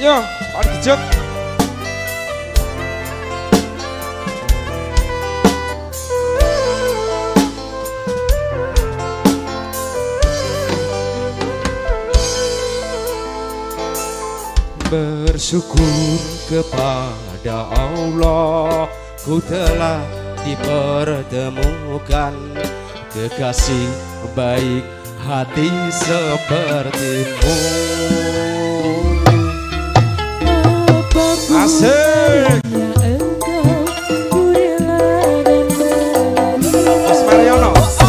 Yo, Pak Gejuk. Bersyukur kepada Allah, ku telah dipertemukan kekasih baik hati sepertimu. Asik. Mas Mariono.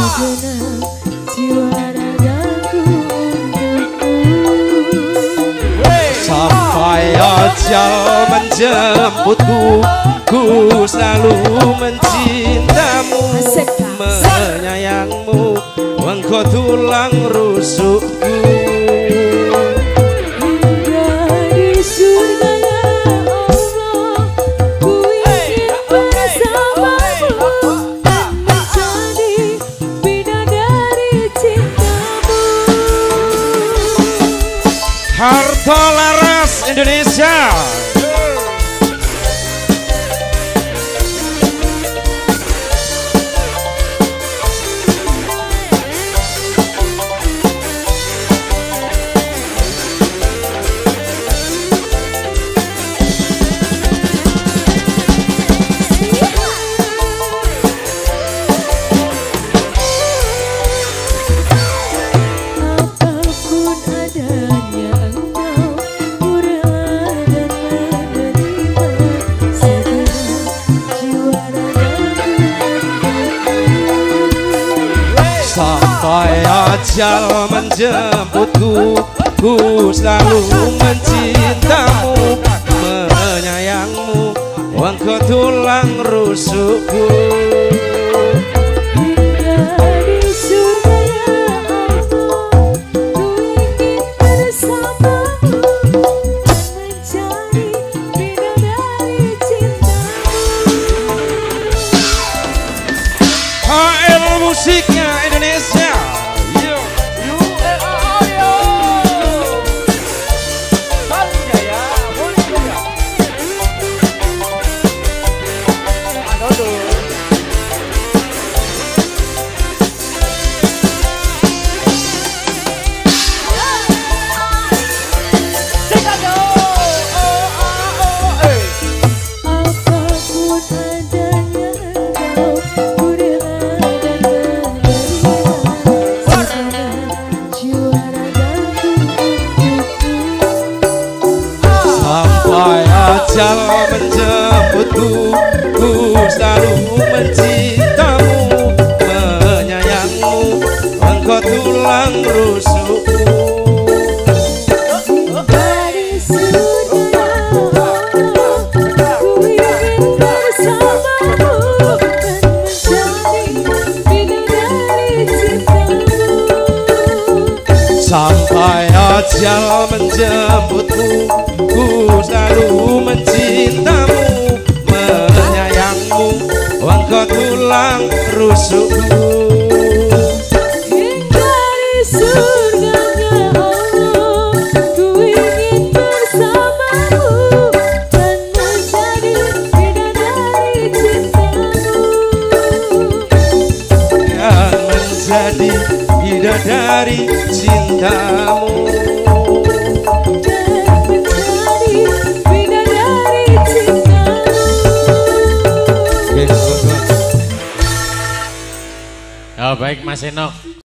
Sampai ajal menjemputku, ku selalu mencintamu, menyayangmu, engkau tulang rusukku. Harta Laras Indonesia. Sampai ajal menjemputku, ku selalu mencintamu, menyayangmu, engkau tulang rusukku. Musiknya Indonesia. Yo, yo, yo. Saja ya, boleh juga. Aduh. Sampai ajal menjemputku, ku selalu mencintamu, menyayangmu, engkau tulang rusukku. Dari surga ku ingin bersamamu dan menjadi bidadari cintamu. Sampai ajal menjemputku, ku selalu mencintamu, menyayangmu, engkau tulang rusukku. Hingga di surganya Allah, ku ingin bersamamu dan menjadi bidadari cintamu. Dan menjadi bidadari cintamu. Oh, baik Mas Enok.